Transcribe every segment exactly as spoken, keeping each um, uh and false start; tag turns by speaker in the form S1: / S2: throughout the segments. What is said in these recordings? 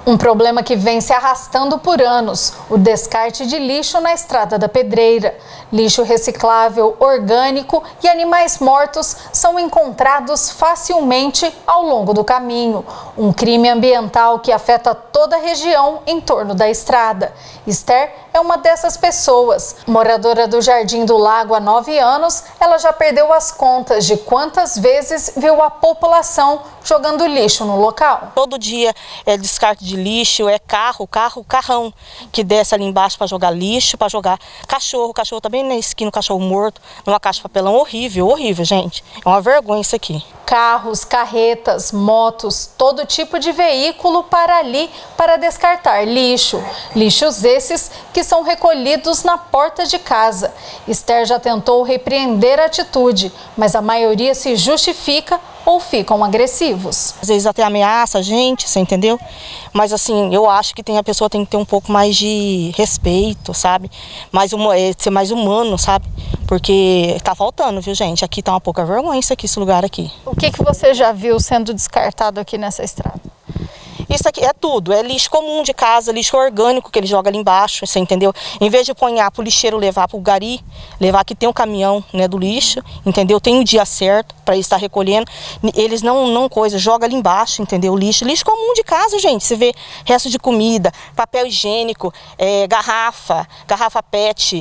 S1: Um problema que vem se arrastando por anos, o descarte de lixo na Estrada da Pedreira. Lixo reciclável, orgânico e animais mortos são encontrados facilmente ao longo do caminho. Um crime ambiental que afeta toda a região em torno da estrada. Esther é uma dessas pessoas. Moradora do Jardim do Lago há nove anos, ela já perdeu as contas de quantas vezes viu a população jogando lixo no local.
S2: Todo dia é descarte de lixo, é carro, carro, carrão que desce ali embaixo para jogar lixo, para jogar cachorro, cachorro também na esquina, cachorro morto, numa caixa de papelão horrível, horrível, gente. É uma vergonha isso aqui.
S1: Carros, carretas, motos, todo tipo de veículo para ali para descartar lixo. Lixos esses que são recolhidos na porta de casa. Esther já tentou repreender a atitude, mas a maioria se justifica ou ficam agressivos.
S2: Às vezes até ameaça a gente, você entendeu? Mas assim, eu acho que tem, a pessoa tem que ter um pouco mais de respeito, sabe? Mais um, é, ser mais humano, sabe? Porque tá faltando, viu, gente? Aqui tá uma pouca vergonha isso aqui, esse lugar aqui.
S1: O que que você já viu sendo descartado aqui nessa estrada?
S2: Isso aqui é tudo, é lixo comum de casa, lixo orgânico que ele joga ali embaixo, você entendeu? Em vez de ponhar para o lixeiro levar para o gari, levar que tem um caminhão, né, do lixo, entendeu? Tem um dia certo para estar recolhendo, eles não, não coisa, joga ali embaixo, entendeu? Lixo, lixo comum de casa, gente, você vê resto de comida, papel higiênico, é, garrafa, garrafa pet,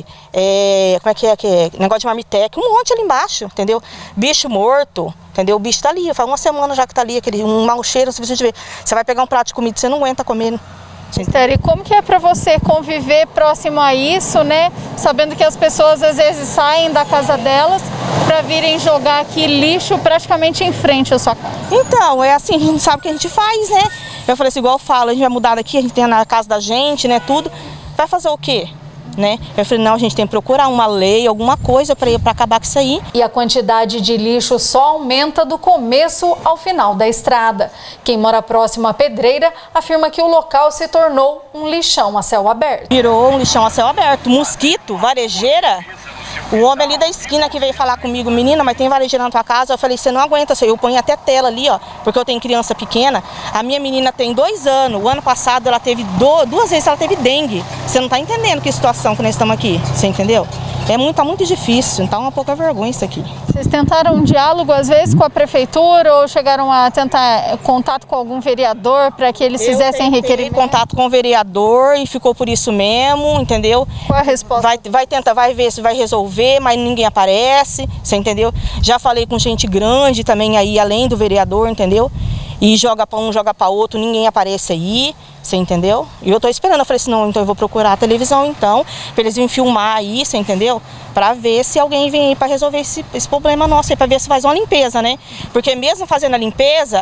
S2: é, como é que é, que é? Negócio de marmitex, um monte ali embaixo, entendeu? Bicho morto. Entendeu? O bicho tá ali, faz uma semana já que tá ali, aquele, um mau cheiro, se você ver. Você vai pegar um prato de comida, você não aguenta comer.
S1: Esther, e como que é para você conviver próximo a isso, né? Sabendo que as pessoas às vezes saem da casa delas para virem jogar aqui lixo praticamente em frente à sua casa.
S2: Então, é assim, a gente não sabe o que a gente faz, né? Eu falei assim, igual eu falo, a gente vai mudar daqui, a gente tem na casa da gente, né, tudo. Vai fazer o quê? Né? Eu falei, não, a gente tem que procurar uma lei, alguma coisa para acabar com isso aí.
S1: E a quantidade de lixo só aumenta do começo ao final da estrada. Quem mora próximo à Pedreira afirma que o local se tornou um lixão a céu aberto.
S2: Virou um lixão a céu aberto, mosquito, varejeira. O homem ali da esquina que veio falar comigo, menina, mas tem varejeira na tua casa? Eu falei, você não aguenta, eu ponho até tela ali, ó, porque eu tenho criança pequena. A minha menina tem dois anos, o ano passado ela teve do, duas vezes ela teve dengue. Você não tá entendendo que situação que nós estamos aqui, você entendeu? É muito, tá muito difícil, então é uma pouca vergonha isso aqui.
S1: Vocês tentaram um diálogo às vezes com a prefeitura ou chegaram a tentar contato com algum vereador para que eles eu fizessem requerimento?
S2: Contato com o vereador e ficou por isso mesmo, entendeu?
S1: Qual a resposta?
S2: Vai, vai tentar, vai ver se vai resolver, mas ninguém aparece, você entendeu? Já falei com gente grande também aí, além do vereador, entendeu? E joga para um, joga para outro, ninguém aparece aí, você entendeu? E eu tô esperando, eu falei assim, não, então eu vou procurar a televisão então, para eles virem filmar aí, você entendeu? Para ver se alguém vem aí para resolver esse, esse problema nosso aí, para ver se faz uma limpeza, né? Porque mesmo fazendo a limpeza,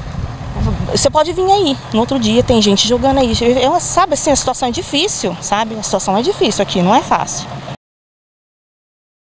S2: você pode vir aí, no outro dia tem gente jogando aí, eu, sabe assim, a situação é difícil, sabe? A situação é difícil aqui, não é fácil.